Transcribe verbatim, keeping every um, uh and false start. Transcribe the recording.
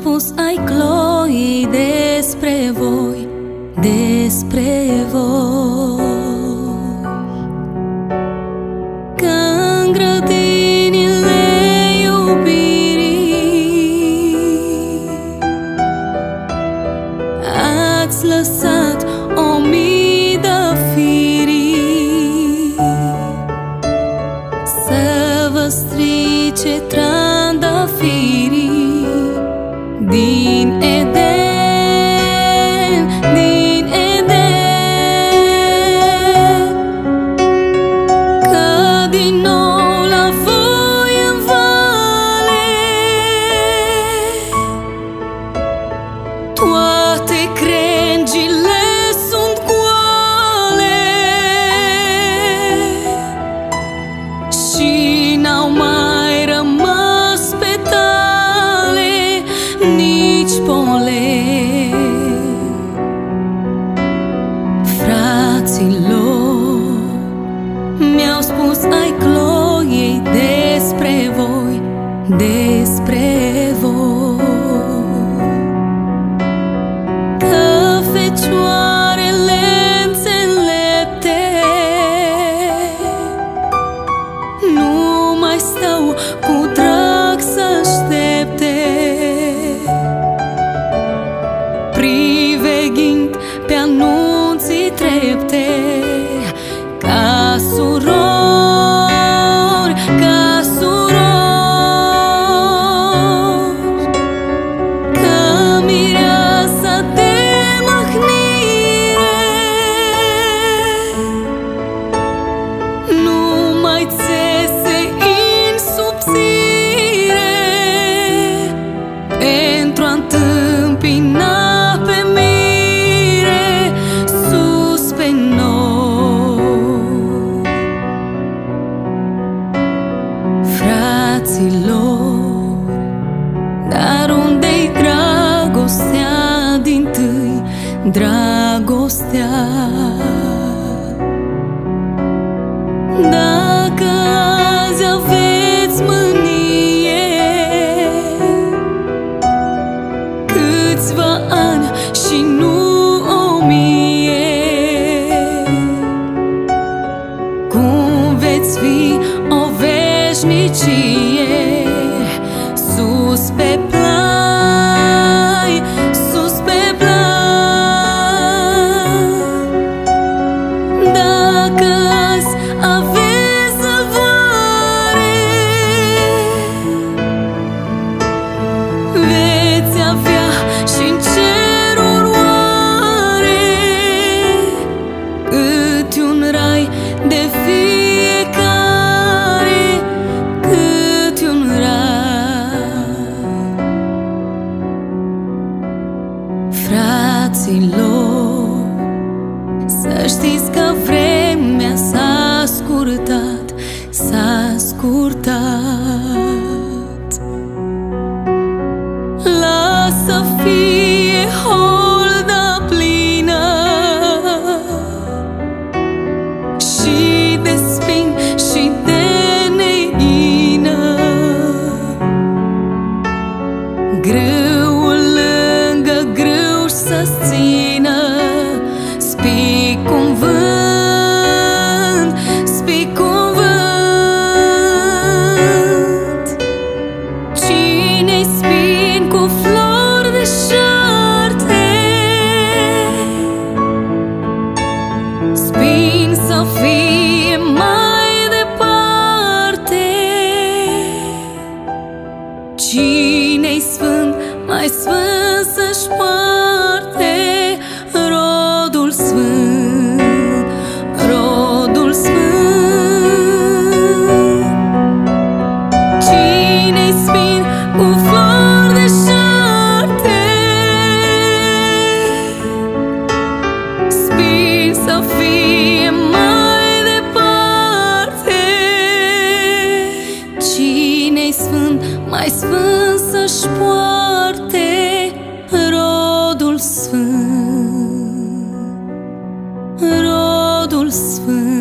spus ai Chloe despre voi, despre voi, că în grădinile iubirii ați lăsat o mii de firii să vă strice trandafirii din Eden, din Eden, că din nou la voi în vale toate crengile sunt goale și n-au mai rămas petale, nici pole. Fraților, mi-au spus ai Chloe despre voi, despre voi, că fecioarele înțelepte nu mai stau cu drag să aștepte, priveghind pe anunții trepte, ca surori, ca surori, că mireasa de mâhnire nu mai țese în subțire pentru a întâmpina pe mire sus pe noi. Fraților, dar unde-i dragostea dintâi, dragostea? Dacă azi aveți mânie, câțiva ani și nu o mie, cum veți fi o veșnicie sus pe plai, sus pe plai? Dacă azi aveți săvare, veți avea și-n ceruri oare cât un rai de fiecare, cât un rai. Fraților, să știți că vremea s-a scurtat, s-a scurtat. Lasă fie holda plină și de spin și de neghină, grâul lângă grâu să-ți țină, spic un vânt, spic un vânt. Cine-i spin cu flori de șarte, spin să fie mai departe. Cine-i sfânt, mai sfânt să-și poarte rodul sfânt, rodul sfânt. Cine-i spin cu flori de șarte, spin să fie mai departe. Cine-i sfânt, mai sfânt să-și poarte rodul sfânt, rodul sfânt.